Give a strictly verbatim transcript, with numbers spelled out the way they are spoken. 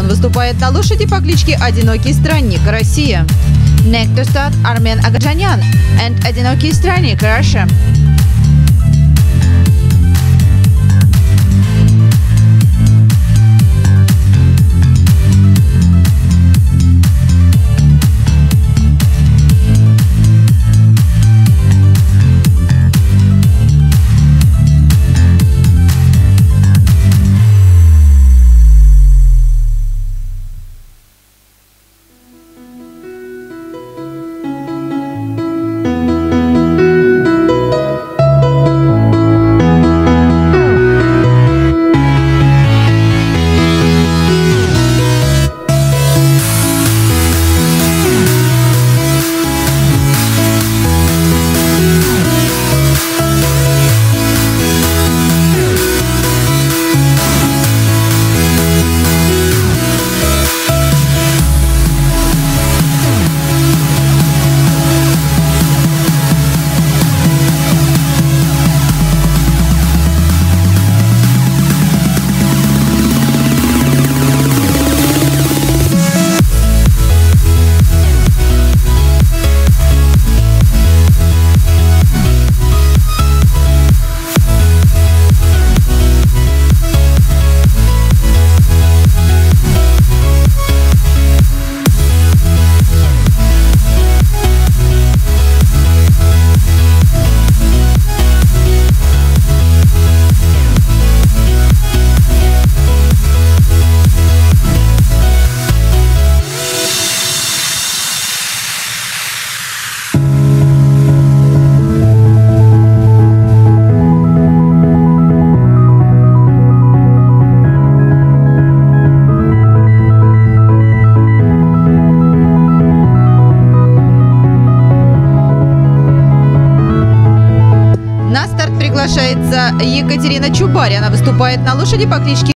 Он выступает на лошади по кличке Одинокий Странник, Россия. Next to start Armen Agajanyan and Одинокий Странник, Russia. Приглашается Екатерина Чубарь. Она выступает на лошади по кличке